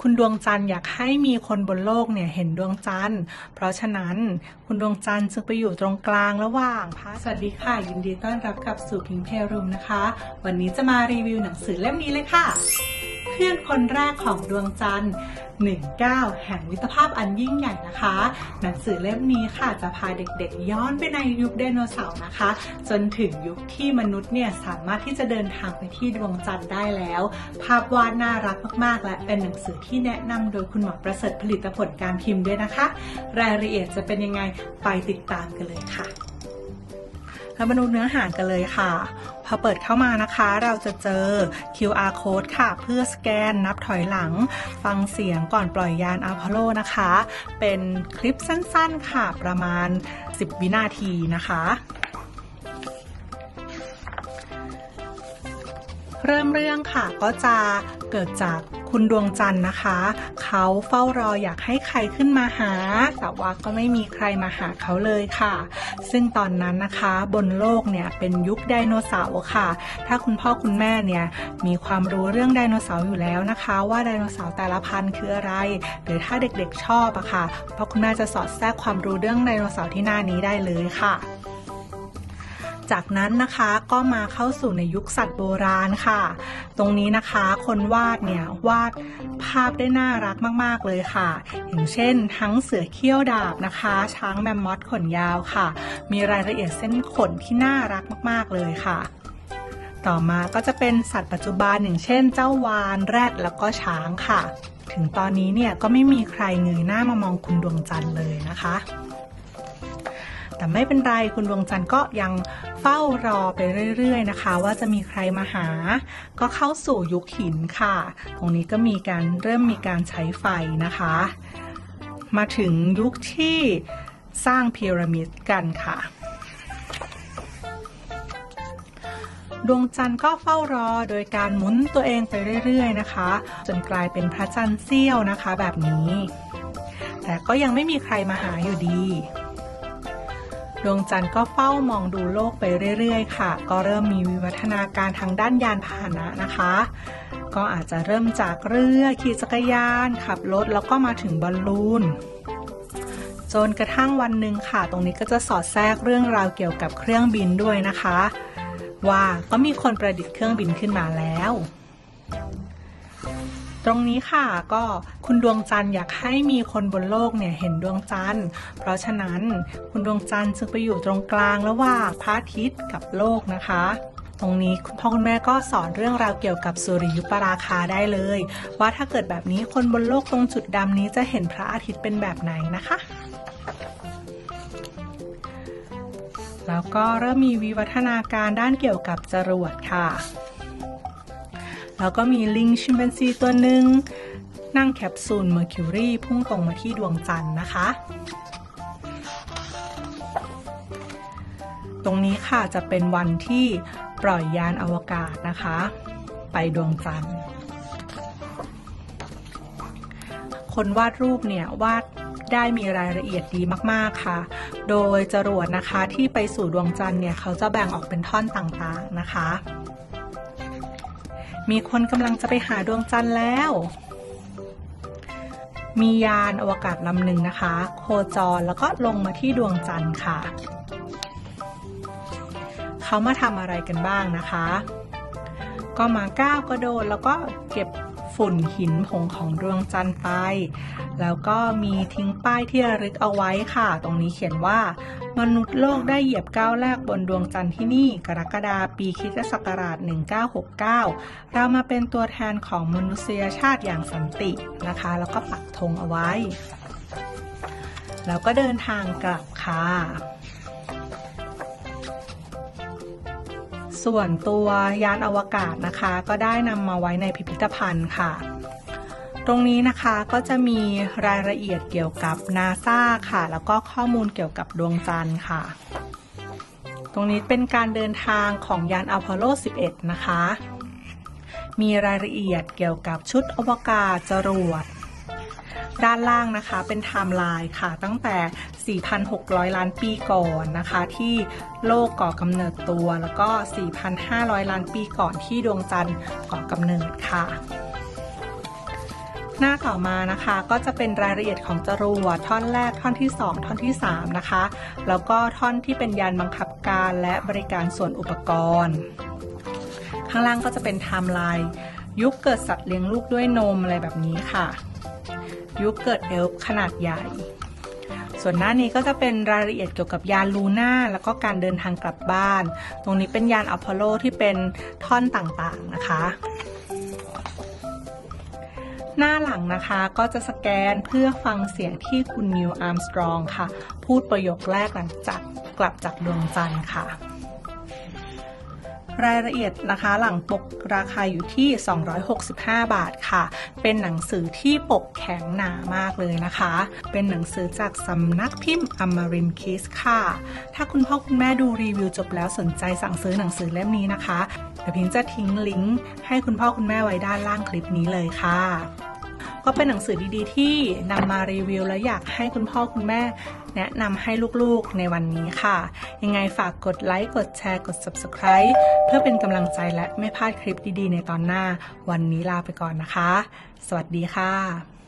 คุณดวงจันทร์อยากให้มีคนบนโลกเนี่ยเห็นดวงจันทร์เพราะฉะนั้นคุณดวงจันทร์จึงไปอยู่ตรงกลางระหว่างสวัสดีค่ะยินดีต้อนรับกลับสู่พิงเพลรูมนะคะวันนี้จะมารีวิวหนังสือเล่มนี้เลยค่ะเพื่อนคนแรกของดวงจันทร์19แห่งมิตรภาพอันยิ่งใหญ่นะคะหนังสือเล่มนี้ค่ะจะพาเด็กๆย้อนไปในยุคไดโนเสาร์นะคะจนถึงยุคที่มนุษย์เนี่ยสามารถที่จะเดินทางไปที่ดวงจันทร์ได้แล้วภาพวาดน่ารักมากๆและเป็นหนังสือที่แนะนำโดยคุณหมอประเสริฐผลิตผลการพิมพ์ด้วยนะคะรายละเอียดจะเป็นยังไงไปติดตามกันเลยค่ะแล้วมาดูเนื้อหากันเลยค่ะพอเปิดเข้ามานะคะเราจะเจอ QR code ค่ะเพื่อสแกนนับถอยหลังฟังเสียงก่อนปล่อยยานอพอลโลนะคะเป็นคลิปสั้นๆค่ะประมาณ10วินาทีนะคะเริ่มเรื่องค่ะก็จะเกิดจากคุณดวงจันทร์นะคะเขาเฝ้ารออยากให้ใครขึ้นมาหาแต่ว่าก็ไม่มีใครมาหาเขาเลยค่ะซึ่งตอนนั้นนะคะบนโลกเนี่ยเป็นยุคไดโนเสาร์ค่ะถ้าคุณพ่อคุณแม่เนี่ยมีความรู้เรื่องไดโนเสาร์อยู่แล้วนะคะว่าไดโนเสาร์แต่ละพันธุ์คืออะไรหรือถ้าเด็กๆชอบอะค่ะเพราะคุณแม่จะสอดแทรกความรู้เรื่องไดโนเสาร์ที่หน้านี้ได้เลยค่ะจากนั้นนะคะก็มาเข้าสู่ในยุคสัตว์โบราณค่ะตรงนี้นะคะคนวาดเนี่ยวาดภาพได้น่ารักมากๆเลยค่ะอย่างเช่นทั้งเสือเขี้ยวดาบนะคะช้างแมมมอธขนยาวค่ะมีรายละเอียดเส้นขนที่น่ารักมากๆเลยค่ะต่อมาก็จะเป็นสัตว์ปัจจุบันอย่างเช่นเจ้าวาฬแรดแล้วก็ช้างค่ะถึงตอนนี้เนี่ยก็ไม่มีใครเงยหน้ามามองคุณดวงจันทร์เลยนะคะแต่ไม่เป็นไรคุณดวงจันทร์ก็ยังเฝ้ารอไปเรื่อยๆนะคะว่าจะมีใครมาหาก็เข้าสู่ยุคหินค่ะตรงนี้ก็เริ่มมีการใช้ไฟนะคะมาถึงยุคที่สร้างพีระมิดกันค่ะดวงจันทร์ก็เฝ้ารอโดยการหมุนตัวเองไปเรื่อยๆนะคะจนกลายเป็นพระจันทร์เสี้ยวนะคะแบบนี้แต่ก็ยังไม่มีใครมาหาอยู่ดีดวงจันทร์ก็เฝ้ามองดูโลกไปเรื่อยๆค่ะก็เริ่มมีวิวัฒนาการทางด้านยานพาหนะนะคะก็อาจจะเริ่มจากเรือขี่จักรยานขับรถแล้วก็มาถึงบอลลูนจนกระทั่งวันหนึ่งค่ะตรงนี้ก็จะสอดแทรกเรื่องราวเกี่ยวกับเครื่องบินด้วยนะคะว่าก็มีคนประดิษฐ์เครื่องบินขึ้นมาแล้วตรงนี้ค่ะก็คุณดวงจันทร์อยากให้มีคนบนโลกเนี่ยเห็นดวงจันทร์เพราะฉะนั้นคุณดวงจันทร์จึงไปอยู่ตรงกลางระหว่างพระอาทิตย์กับโลกนะคะตรงนี้คุณพ่อคุณแม่ก็สอนเรื่องราวเกี่ยวกับสุริยุปราคาได้เลยว่าถ้าเกิดแบบนี้คนบนโลกตรงจุดดำนี้จะเห็นพระอาทิตย์เป็นแบบไหนนะคะแล้วก็เริ่มมีวิวัฒนาการด้านเกี่ยวกับจรวดค่ะแล้วก็มีลิงชิมแปนซีตัวหนึ่งนั่งแคปซูลเมอร์คิวรีพุ่งตรงมาที่ดวงจันทร์นะคะตรงนี้ค่ะจะเป็นวันที่ปล่อยยานอวกาศนะคะไปดวงจันทร์คนวาดรูปเนี่ยวาดได้มีรายละเอียดดีมากๆค่ะโดยจรวดนะคะที่ไปสู่ดวงจันทร์เนี่ยเขาจะแบ่งออกเป็นท่อนต่างๆนะคะมีคนกำลังจะไปหาดวงจันทร์แล้วมียานอวกาศลำหนึ่งนะคะโคจรแล้วก็ลงมาที่ดวงจันทร์ค่ะเขามาทำอะไรกันบ้างนะคะก็มาก้าวกระโดดแล้วก็เก็บฝุ่นหินผงของดวงจันทร์ไปแล้วก็มีทิ้งป้ายที่ระลึกเอาไว้ค่ะตรงนี้เขียนว่ามนุษย์โลกได้เหยียบก้าวแรกบนดวงจันทร์ที่นี่กรกฎาคมปีคริสตศักราช1969เรามาเป็นตัวแทนของมนุษยชาติอย่างสันตินะคะแล้วก็ปักธงเอาไว้แล้วก็เดินทางกลับค่ะส่วนตัวยานอวกาศนะคะก็ได้นำมาไว้ในพิพิธภัณฑ์ค่ะตรงนี้นะคะก็จะมีรายละเอียดเกี่ยวกับ NASA ค่ะแล้วก็ข้อมูลเกี่ยวกับดวงจันทร์ค่ะตรงนี้เป็นการเดินทางของยานอพอลโล 11 นะคะมีรายละเอียดเกี่ยวกับชุดอวกาศจรวดด้านล่างนะคะเป็นไทม์ไลน์ค่ะตั้งแต่ 4,600 ล้านปีก่อนนะคะที่โลกก่อกำเนิดตัวแล้วก็ 4,500 ล้านปีก่อนที่ดวงจันทร์ก่อกำเนิดค่ะหน้าต่อมานะคะก็จะเป็นรายละเอียดของจรวดท่อนแรกท่อนที่2ท่อนที่3นะคะแล้วก็ท่อนที่เป็นยานบังคับการและบริการส่วนอุปกรณ์ข้างล่างก็จะเป็นไทม์ไลน์ยุคเกิดสัตว์เลี้ยงลูกด้วยนมอะไรแบบนี้ค่ะยุคเกิดเอลฟ์ขนาดใหญ่ส่วนหน้านี้ก็จะเป็นรายละเอียดเกี่ยวกับยานลูน่าแล้วก็การเดินทางกลับบ้านตรงนี้เป็นยานอพอลโลที่เป็นท่อนต่างๆนะคะหน้าหลังนะคะก็จะสแกนเพื่อฟังเสียงที่คุณนิวอาร์มสตรองค่ะพูดประโยคแรกหลังจากกลับจากดวงจันทร์ค่ะรายละเอียดนะคะหลังปกราคาอยู่ที่265 บาทค่ะเป็นหนังสือที่ปกแข็งหนามากเลยนะคะเป็นหนังสือจากสำนักพิมพ์อมรินทร์คิสค่ะถ้าคุณพ่อคุณแม่ดูรีวิวจบแล้วสนใจสั่งซื้อหนังสือเล่มนี้นะคะเดี๋ยวพิงจะทิ้งลิงก์ให้คุณพ่อคุณแม่ไว้ด้านล่างคลิปนี้เลยค่ะก็เป็นหนังสือดีๆที่นำมารีวิวและอยากให้คุณพ่อคุณแม่แนะนำให้ลูกๆในวันนี้ค่ะยังไงฝากกดไลค์กดแชร์กด Subscribe เพื่อเป็นกำลังใจและไม่พลาดคลิปดีๆในตอนหน้าวันนี้ลาไปก่อนนะคะสวัสดีค่ะ